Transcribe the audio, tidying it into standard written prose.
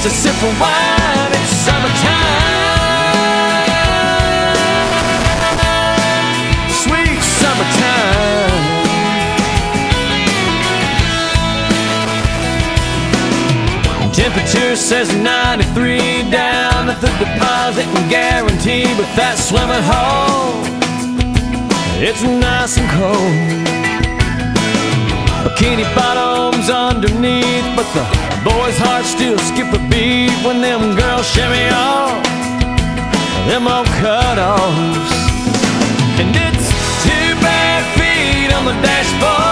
a sip of wine, it's summertime. Sweet summertime. Temperature says 93 down at the deposit and guarantee, but that swimming hole, it's nice and cold. Bikini bottoms underneath, but the boys' hearts still skip a beat when them girls shimmy off them old cutoffs. And it's 2 bare feet on the dashboard.